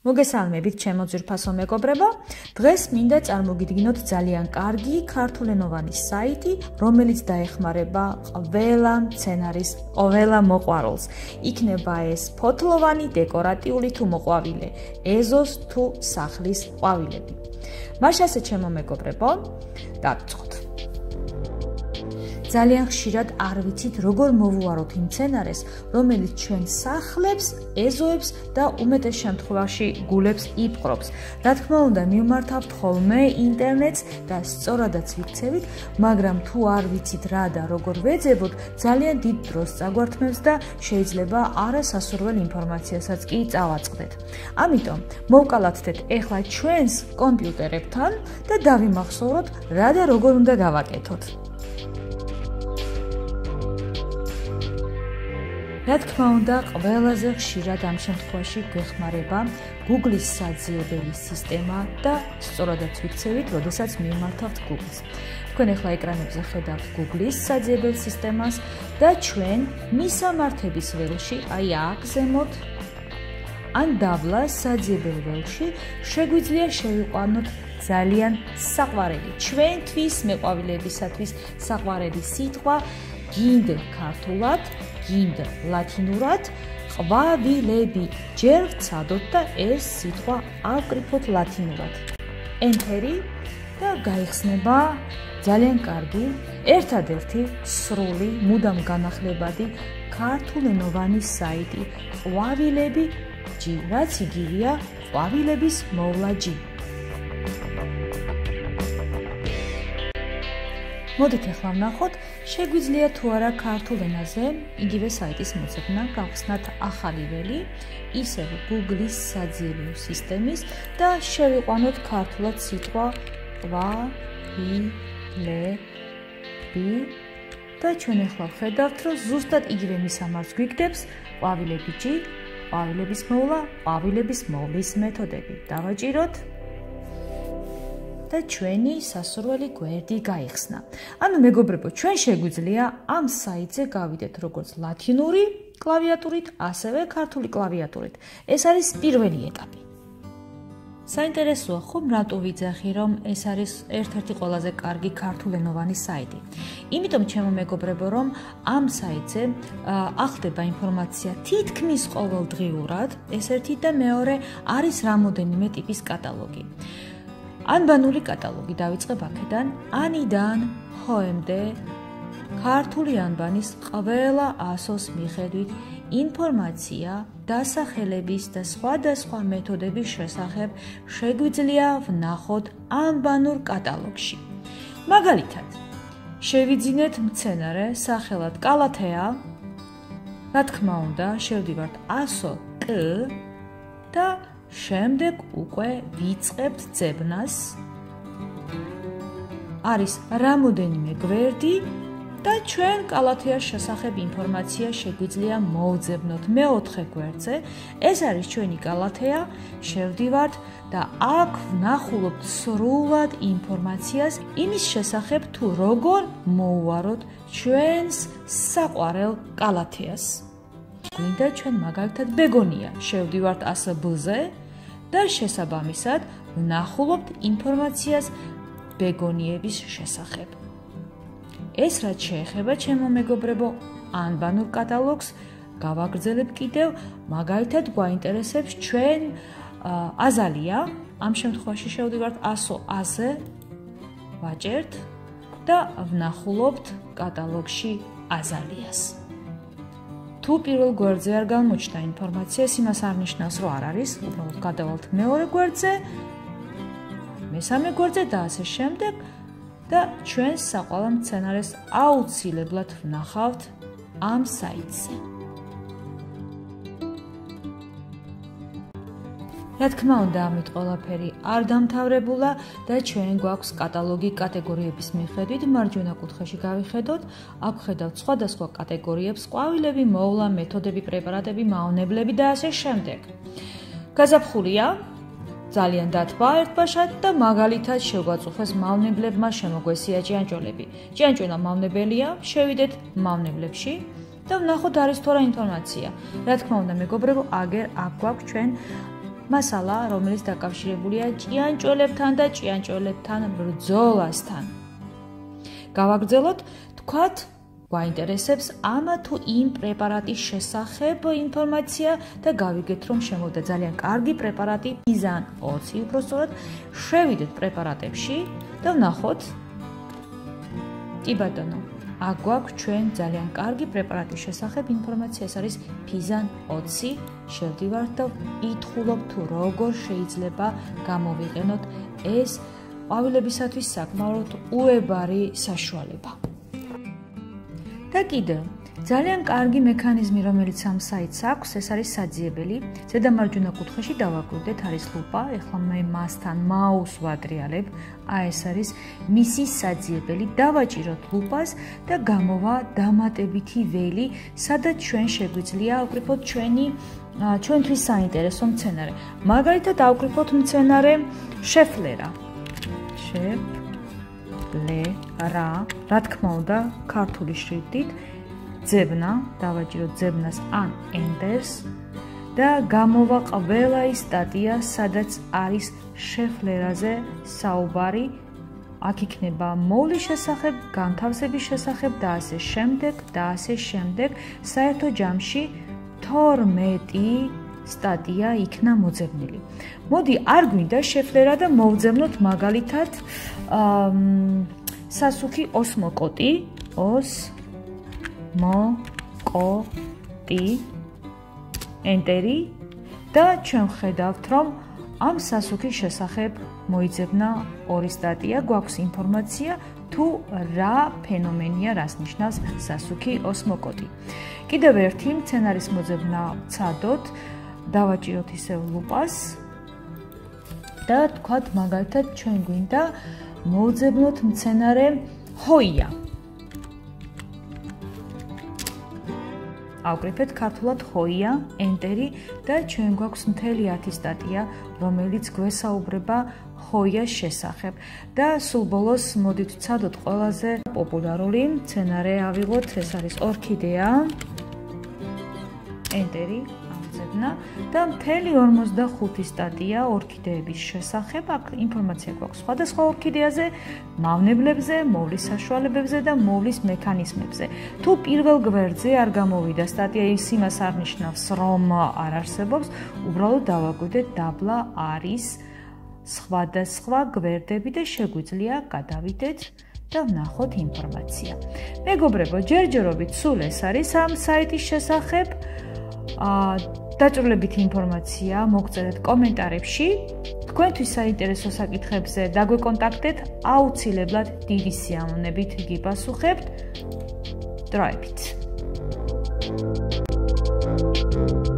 მოგესალმებით ჩემო ძვირფასო მეგობრებო. დღეს მინდა წარმოგიდგინოთ ძალიან კარგი ქართულენოვანი საიტი, რომელიც დაეხმარება ყველა მცენარის, ყველა მოყვარულს. იქნება ეს ფოთლოვანი, დეკორატიული თუ მოყვავილე, ეზოს თუ სახლის ყვავილები. მაშასე ჩემო მეგობრებო, დავიწყოთ. ძალიან ხშირად არ ვიცით, როგორ მოვუაროთ იმ მცენარეს, რომელიც ჩვენ სახლებს, ეზოებს და უმეტეს შემთხვევაში გულებს იპყრობს. რა თქმა უნდა, მივმართავთ ხოლმე ინტერნეტს და სწორადაც ვიქცევით, მაგრამ თუ არ ვიცით რა და როგორ ვეძებოთ, ძალიან დიდ დროს წაგვართმევს და შეიძლება არასასურველ ინფორმაციასაც კი წავაწყდეთ. ამიტომ მოვკალათდეთ ეხლა ჩვენს კომპიუტერებთან და დავიმახსოვროთ რა და როგორ უნდა გავაკეთოთ. რა თქმა უნდა, ყველაზე ხშირად ამ შემთხვევაში გვეხმარება Google-ის საძიებელი სისტემა და სწორადაც ვიქცევით, როდესაც მივმართავთ Google-ს. თქვენ ახლა ეკრანებზე ხედავთ Google-ის საძიებელ სისტემას და ჩვენ მისამართების ველში, აი აქ ზემოთ, ან დაბლა საძიებელ ველში შეგვიძლია შევიყვანოთ ძალიან საყვარელი, ჩვენთვის მეყვავილებისათვის საყვარელი სიტყვა, გინდ ქართულად, გინდ ლათინურად, ყვავილები. ჯერ ვცადოთ და ეს სიტყვა ავკრიფოთ ლათინურად. ენტერი და გაიხსნება ძალიან კარგი, ერთადერთი სრული, მუდამ განახლებადი ქართულენოვანი საიტი ყვავილები G, რაც იგივეა ყვავილების მოვლა G. მოდით ახლა ვნახოთ, შეგვიძლია თუ არა ქართულ ენაზე იგივე საიტის მოძებნა, გავხსნათ ახალი ველი, ისევ Google-ის საძიებელ სისტემის და შევიყვანოთ ქართულად სიტყვა ყვავილები და ჩვენ ახლა ვხედავთ, რომ ზუსტად იგივე მისამართს გვიგდებს ყვავილები G, ყვავილების მოვლა, ყვავილების მოვლის მეთოდები. დავაჭიროთ და ჩვენი სასურველი გვერდი გაიხსნა. ანუ მეგობრებო, ჩვენ შეგვიძლია ამ საიტზე გავიდეთ როგორც ლათინური კლავიატურით, ასევე ქართული კლავიატურით. ეს არის პირველი ეტაპი. საინტერესოა ხომ რატო ვიძახი, რომ ეს არის ერთ-ერთი ყველაზე კარგი ქართულენოვანი საიტი. იმიტომ ჩემო მეგობრებო, რომ ამ საიტზე ახდება ინფორმაცია თითქმის ყოველდღიურად, ეს ერთი და მეორე არის რამოდენიმე ტიპის კატალოგი. ანბანური კატალოგი დავიწყებ აქედან, ანიდან ჰოემდე ქართული ანბანის ყველა ასოს მიხედვით ინფორმაცია დასახელების და სხვადასხვა მეთოდების შესახებ შეგვიძლია ვნახოთ ანბანურ კატალოგში. მაგალითად, შევიძინეთ მცენარე სახელად კალათეა, რა თქმა უნდა, შევდივართ ასო K და შემდეგ უკვე ვიწყებთ ძებნას. არის რამოდენიმე გვერდი და ჩვენ კალათეას შესახებ ინფორმაცია შეგვიძლია მოვძებნოთ. მეოთხე გვერდზე ეს არის ჩვენი კალათეა, შევდივართ და აქ ვნახულობთ სრულად ინფორმაციას იმის შესახებ, თუ როგორ მოვუაროთ ჩვენს საყვარელ კალათეას. გვინდა ჩვენ მაგალითად ბეგონია, შევდივართ ASB-ზე და შესაბამისად ვნახულობთ ინფორმაციას ბეგონიების შესახებ. ეს რაც შეეხება ჩემო მეგობრებო ანბანურ კატალოგს, გავაგრძელებ კიდევ, მაგალითად გვაინტერესებს ჩვენ აზალია, ამ შემთხვევაში შევდივართ ASO A-ზე, ვაჭერთ და ვნახულობთ კატალოგში აზალიას. თუ პირველ გვერდზე არ გამოჩნდა ინფორმაცია, იმას არ ნიშნავს, რომ არ არის, უბრალოდ გადავალთ მეორე გვერდზე, მესამე გვერდზე და ასე შემდეგ და ჩვენს საყვარელ მცენარეს აუცილებლად ვნახავთ ამ საიტზე. რა თქმა უნდა, ამით ყველაფერი არ დამთავრებულა და ჩვენ გვაქვს კატალოგი კატეგორიების მიხედვით. მარჯვენა კუთხეში გავიხედოთ, აქ ხედავთ სხვადასხვა კატეგორიებს, ყვავილები, მოვლა, მეთოდები, პრეპარატები, მავნებლები და ასე შემდეგ. გაზაფხულია, ძალიან დათბა ერთბაშად და მაგალითად შეგვაწუხეს მავნებლებმა შემოგვესია ჭიანჭველები. ჭიანჭველა მავნებელია, შევიდეთ მავნებლებში და ვნახოთ არის თუ არა ინფორმაცია. რა თქმა უნდა, მეგობრებო, აგერ აქ გვაქვს ჩვენ მასალა, რომელიც დაკავშირებულია ჭიანჭველებთან და ჭიანჭველებთან ბრძოლასთან. გავაგრძელოთ, თქვათ, გვაინტერესებს ამა თუ იმ პრეპარატის შესახებ ინფორმაცია და გავიგეთ, რომ შემოვიდა ძალიან კარგი პრეპარატი Pizan 20, უпростоრად შევიდეთ პრეპარატებში და ვნახოთ. კი ბატონო, აქ გვაქვს ჩვენ ძალიან კარგი პრეპარატის შესახებ ინფორმაცია, ეს არის Pizan 20. შევდივართ და ვკითხულობ თუ როგორ შეიძლება გამოვიყენოთ ეს ყვავილებისათვის საკმაოდ უებარი საშუალება. და კიდევ ძალიან კარგი მექანიზმი, რომელიც ამ საიტს აქვს, ეს არის საძიებელი. ზედა მარჯვენა კუთხეში დავაკვირდეთ, არის ლუპა. ეხლა მე მასთან მაუსს ვადრიალებ. ეს არის მისი საძიებელი. დავაჭიროთ ლუპას და გამოვა დამატებითი ველი, სადაც ჩვენ შეგვიძლია ავკრიფოთ ჩვენთვის საინტერესო მცენარე. მაგალითად, ავკრიფოთ მცენარე შეფლერა. შეფლერა, რა თქმა უნდა, ქართული შრიფტით. ძებნა, დავაჭიროთ ძებნას ან ენტერს და გამოვა ყველა ის სტატია, სადაც არის შეფლერაზე საუბარი. აქ იქნება მოვლის შესახებ, განთავსების შესახებ და ასე შემდეგ. საერთო ჯამში 12 სტატია იქნა მოძებნილი. მოდი, არ გვინდა შეფლერა და მოვძებნოთ მაგალითად სასუქი ოსმოკოტი, მოკოტი, ენტერი და ჩვენ ხედავთ, რომ ამ სასუქის შესახებ მოიძებნა 2 სტატია, გვაქვს ინფორმაცია თუ რა ფენომენია, რას ნიშნავს სასუქი ოსმოკოტი. კიდევ ერთი მცენარის მოძებნა ვცადოთ, დავაჭიროთ ისევ ლუპას და თქვათ მაგალითად ჩვენ გვინდა მოვძებნოთ მცენარე ჰოია. ავკრიფეთ ქართულად ჰოია, ენტერი და ჩვენ გვაქვს მთელი 10 სტატია, რომელიც გვესაუბრება ჰოიას შესახებ. და სულ ბოლოს მოდით ვცადოთ ყველაზე პოპულარული მცენარე ავიღოთ, ეს არის ორქიდეა, ენტერი, ამძებნა და მთელი 45 სტატია ორქიდეების შესახებ. აქ ინფორმაცია გვაქვს სხვადასხვა ორქიდეაზე, მავნებლებზე, მოვლის საშუალებებზე და მოვლის მექანიზმებზე. თუ პირველ გვერდზე არ გამოვიდა სტატია, ის იმას არ ნიშნავს, რომ არ არსებობს, უბრალოდ დავაკვირდეთ, დაბლა არის სხვადასხვა გვერდები და შეგვიძლია გადავიდეთ და ვნახოთ ინფორმაცია. მეგობრებო, ჯერჯერობით სულ ეს არის ამ საიტის შესახებ. დაჭრილებითი ინფორმაცია მოგწერეთ კომენტარებში. თქვენთვის საინტერესო საკითხებზე დაგვეკონტაქტეთ, აუცილებლად დიდი სიამოვნებით გიპასუხებთ. დროებით.